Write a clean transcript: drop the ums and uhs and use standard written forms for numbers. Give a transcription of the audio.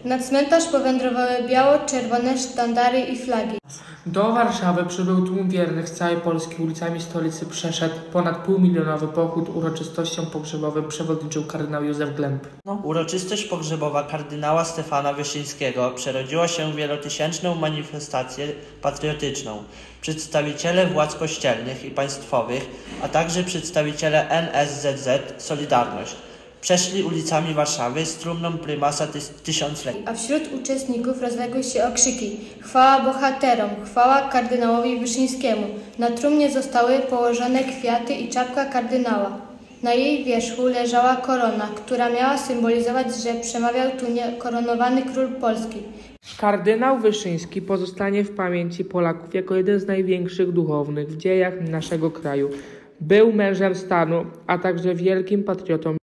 Na cmentarz powędrowały biało-czerwone sztandary i flagi. Do Warszawy przybył tłum wiernych z całej Polski. Ulicami stolicy przeszedł ponad półmilionowy pochód. Uroczystością pogrzebową przewodniczył kardynał Józef Glemp. Uroczystość pogrzebowa kardynała Stefana Wyszyńskiego przerodziła się w wielotysięczną manifestację patriotyczną. Przedstawiciele władz kościelnych i państwowych, a także przedstawiciele NSZZ Solidarność przeszli ulicami Warszawy z trumną prymasa tysiąclecia. A wśród uczestników rozległy się okrzyki: chwała bohaterom, chwała kardynałowi Wyszyńskiemu. Na trumnie zostały położone kwiaty i czapka kardynała. Na jej wierzchu leżała korona, która miała symbolizować, że przemawiał tu niekoronowany król Polski. Kardynał Wyszyński pozostanie w pamięci Polaków jako jeden z największych duchownych w dziejach naszego kraju. Był mężem stanu, a także wielkim patriotą.